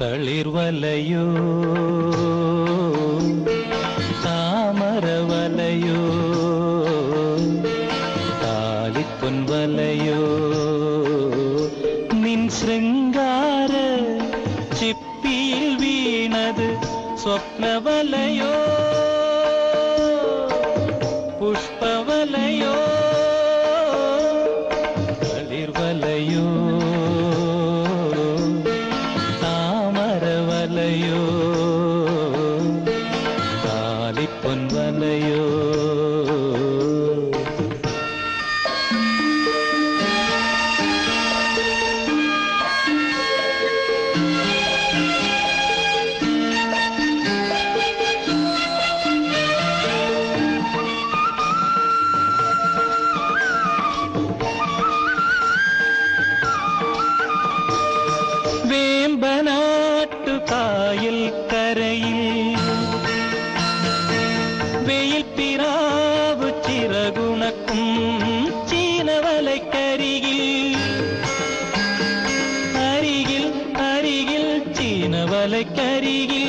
തളിർവലയോ താമരവലയോ താലിപ്പൊൻവലയോ നിൻ ശൃംഗാര ചിപ്പിയിൽ വീണത് സ്വപ്നവലയോ പുഷ്പവലയോ തളിർവലയോ താമരവലയോ താലിപ്പൊൻവലയോ വേമ്പനാട്ടുകായൽ കരയിൽ വെയിൽ പിറാവ് ചിറകുണക്കും ചീനവലക്കരികിൽ അരികിൽ അരികിൽ ചീനവലക്കരികിൽ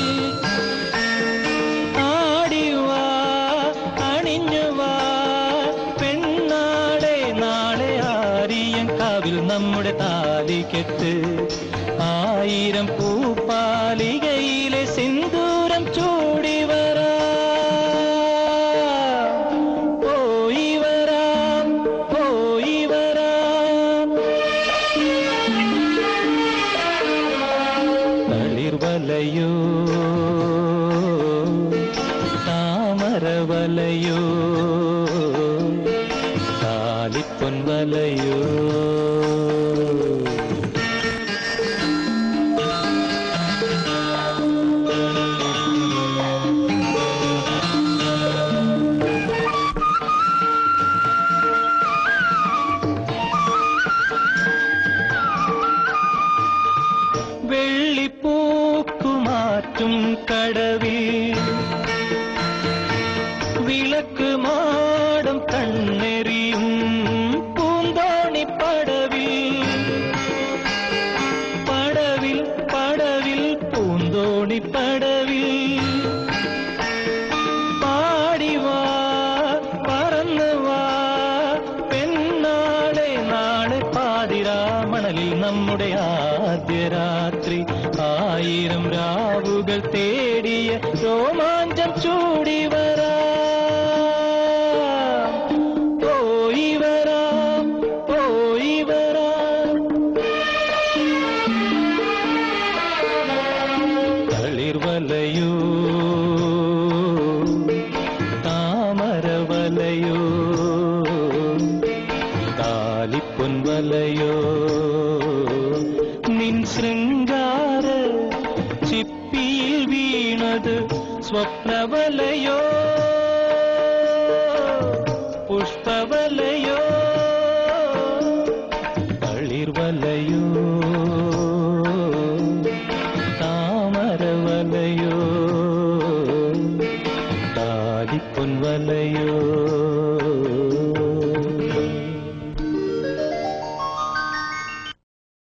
ആടിവാ അണിഞ്ഞുവാ പെണ്ണാളെ നാളെ ആരിയങ്കാവിൽ നമ്മുടെ താലികെട്ട് ആയിരം പൂപ്പാലികയിലെ സിന്ദൂരം ചൂടി വരാം പോയി വരാം പോയി വരാം തളിർവലയോ താമരവലയോ താലിപ്പൊൻവലയോ വെള്ളിപ്പൂക്കുമാറ്റും കടവിൽ വിളക്ക് മാടം കണ്ണെറിയും പൂന്തോണിപ്പടവിൽ പടവിൽ പടവിൽ പൂന്തോണിപ്പടവിൽ പാടിവാ പറന്നുവാ പെണ്ണാളെ നാളെ പാതിരാമണലിൽ നമ്മുടെ ആദ്യ രാത്രി ആയിരം രാവുകൾ തേടിയ രോമാഞ്ചം ചൂടി വരാം പോയി വരാം പോയി വരാം തളിർവലയോ താമരവലയോ താലിപ്പൊൻവലയോ നിൻ ശൃംഗാര ചിപ്പിയിൽ വീണത് സ്വപ്നവലയോ